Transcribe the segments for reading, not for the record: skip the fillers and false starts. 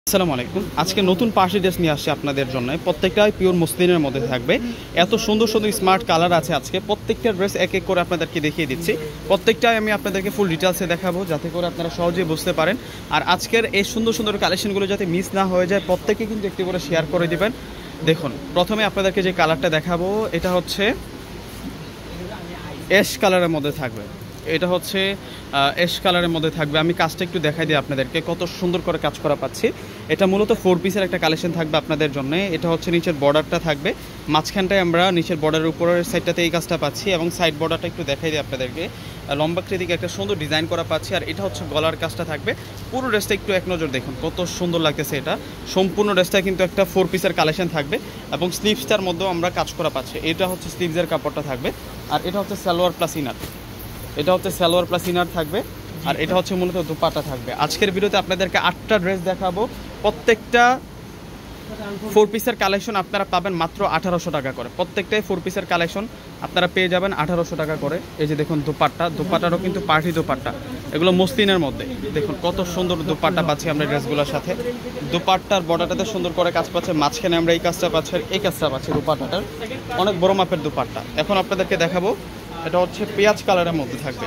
আসসালামু আলাইকুম। আজকে নতুন পার্টি ড্রেস নিয়ে আসছি আপনাদের জন্য। প্রত্যেকটাই পিওর মসলিনের মধ্যে থাকবে। এত সুন্দর সুন্দর স্মার্ট কালার আছে আজকে। প্রত্যেকটা ড্রেস এক এক করে আপনাদেরকে দেখিয়ে দিচ্ছি। প্রত্যেকটাই আমি আপনাদেরকে ফুল ডিটেলসে দেখাবো যাতে করে আপনারা সহজেই বুঝতে পারেন। আর আজকের এই সুন্দর সুন্দর কালেকশনগুলো যাতে মিস না হয়ে যায়, প্রত্যেকে কিন্তু একটি করে শেয়ার করে দিবেন। দেখুন, প্রথমে আপনাদেরকে যে কালারটা দেখাবো এটা হচ্ছে অ্যাশ কালারের মধ্যে থাকবে। এটা হচ্ছে অ্যাশ কালারের মধ্যে থাকবে। আমি কাজটা একটু দেখাই দিই আপনাদেরকে, কত সুন্দর করে কাজ করা পাচ্ছি। এটা মূলত 4 পিসের একটা কালেকশন থাকবে আপনাদের জন্য। এটা হচ্ছে নিচের বর্ডারটা থাকবে, মাঝখানটায় আমরা নিচের বর্ডারের উপরের সাইডটাতে এই কাজটা পাচ্ছি এবং সাইড বর্ডারটা একটু দেখাই দিই আপনাদেরকে। লম্বাকৃতিকে একটা সুন্দর ডিজাইন করা পাচ্ছি। আর এটা হচ্ছে গলার কাজটা থাকবে। পুরো ড্রেসটা একটু এক নজর দেখুন কত সুন্দর লাগতেছে। এটা সম্পূর্ণ ড্রেসটা কিন্তু একটা 4 পিসের কালেকশন থাকবে এবং স্লিভসটার মধ্যেও আমরা কাজ করা পাচ্ছি। এটা হচ্ছে স্লিভসের কাপড়টা থাকবে। আর এটা হচ্ছে সালোয়ার প্লাস ইনার। এটা হচ্ছে সালোয়ার প্লাস ইনার থাকবে। আর এটা হচ্ছে মূলত দুপাট্টা থাকবে। আজকের ভিডিওতে আপনাদেরকে 8টা ড্রেস দেখাবো। প্রত্যেকটা 4 পিসের কালেকশন আপনারা পাবেন মাত্র 1800 টাকা করে। প্রত্যেকটাই 4 পিসের কালেকশন আপনারা পেয়ে যাবেন 1800 টাকা করে। এই যে দেখুন দুপাট্টারও কিন্তু পার্টি দুপাট্টা, এগুলো মসলিনের মধ্যে। দেখুন কত সুন্দর দুপাট্টা পাচ্ছি আমরা ড্রেসগুলোর সাথে। দুপাট্টার বর্ডারটাতে সুন্দর করে কাজ পাচ্ছে, মাঝখানে আমরা এই কাজটা পাচ্ছি, এই কাজটা পাচ্ছি। দুপাট্টাটার অনেক বড় মাপের দুপাট্টা। এখন আপনাদেরকে দেখাবো, এটা হচ্ছে পেঁয়াজ কালারের মধ্যে থাকবে।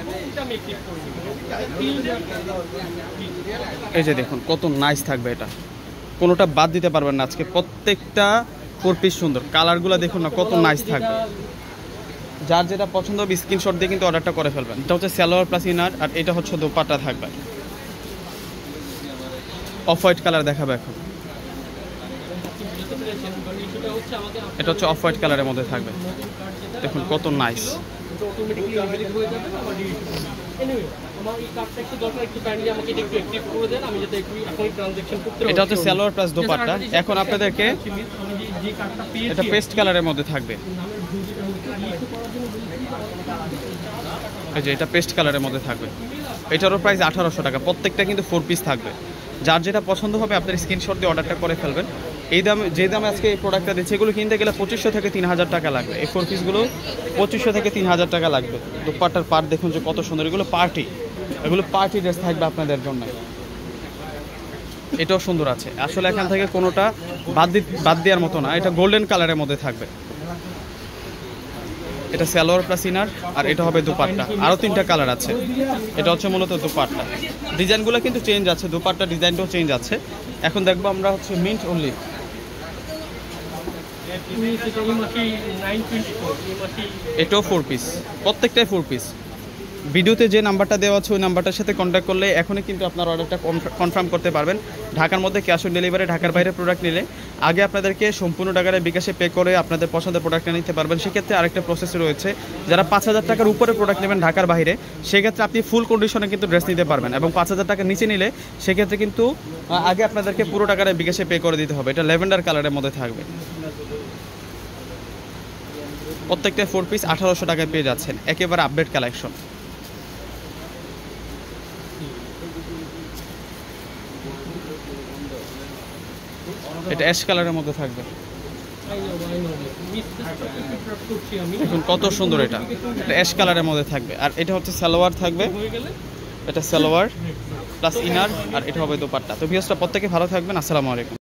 এই যে দেখুন কত নাইস থাকবে। এটা কোনোটা বাদ দিতে পারবেন না আজকে। প্রত্যেকটা 4 পিস সুন্দর কালারগুলো দেখুন না কত নাইস থাকবে। যার যেটা পছন্দ হবে স্ক্রিনশট দিয়ে কিন্তু অর্ডারটা করে ফেলবেন। এটা হচ্ছে সালোয়ার প্লাস ইনার। আর এটা হচ্ছে দোপাট্টা থাকবে। অফ হোয়াইট কালার দেখাবে এখন। এটা হচ্ছে অফ হোয়াইট কালারের মধ্যে থাকবে। দেখুন কত নাইস। এটা হচ্ছে সালোয়ার প্লাস দোপাট্টা। এখন আপনাদেরকে এটা পেস্ট কালারের মধ্যে থাকবে। এই যে এটা পেস্ট কালারের মধ্যে থাকবে। এটারও প্রাইস 1800 টাকা। প্রত্যেকটা কিন্তু 4 পিস থাকবে। যার যেটা পছন্দ হবে আপনার স্ক্রিনশট দিয়ে অর্ডারটা করে ফেলবেন। এই দামে যে দামে আজকে এই প্রোডাক্টটা দিচ্ছে, এগুলো কিনতে গেলে 2500 থেকে 3000 টাকা লাগবে। এই 4 পিসগুলো 2500 থেকে 3000 টাকা লাগবে। দুপাট্টার পার্ট দেখুন যে কত সুন্দর। এগুলো পার্টি ড্রেস থাকবে আপনাদের জন্য। এটাও সুন্দর আছে। আসলে এখান থেকে কোনোটা বাদ দেওয়ার মতো না। এটা গোল্ডেন কালারের মধ্যে থাকবে। এটা সালোয়ার প্লাস ইনার। আর এটা হবে দুপাট্টা। আরও 3টা কালার আছে। এটা হচ্ছে মূলত দুপাট্টা। ডিজাইনগুলো কিন্তু চেঞ্জ আছে, দুপাট্টা ডিজাইনটাও চেঞ্জ আছে। এখন দেখবো আমরা হচ্ছে মিন্ট অনলি। এটাও 4 পিস। প্রত্যেকটাই 4 পিস। ভিডিওতে যে নাম্বারটা দেওয়া আছে ওই নাম্বারটার সাথে কন্ট্যাক্ট করলে এখনই কিন্তু আপনার অর্ডারটা কনফার্ম করতে পারবেন। ঢাকার মধ্যে ক্যাশ অন ডেলিভারি, ঢাকার বাইরে প্রোডাক্ট নিলে আগে আপনাদেরকে সম্পূর্ণ টাকায় বিকাশে পে করে আপনাদের পছন্দের প্রোডাক্টটা নিতে পারবেন। সেক্ষেত্রে আরেকটা প্রসেস রয়েছে, যারা 5000 টাকার উপরে প্রোডাক্ট নেবেন ঢাকার বাইরে, সেক্ষেত্রে আপনি ফুল কন্ডিশনে কিন্তু ড্রেস নিতে পারবেন। এবং 5000 টাকার নিচে নিলে সেক্ষেত্রে কিন্তু আগে আপনাদেরকে পুরো টাকাটা বিকাশে পে করে দিতে হবে। এটা ল্যাভেন্ডার কালারের মধ্যে থাকবে। প্রত্যেকটা 4 পিস 1800 টাকায় পেয়ে যাচ্ছেন। একেবারে আপডেট কালেকশন। এটা অ্যাশ কালারের মধ্যে থাকবে। দেখুন কত সুন্দর। এটা অ্যাশ কালারের মধ্যে থাকবে। আর এটা হচ্ছে সালোয়ার থাকবে। এটা সালোয়ার প্লাস ইনার। আর এটা হবে দোপাট্টা। তো ভিউয়ার্সরা প্রত্যেকে ভালো থাকবেন। আসসালামু আলাইকুম।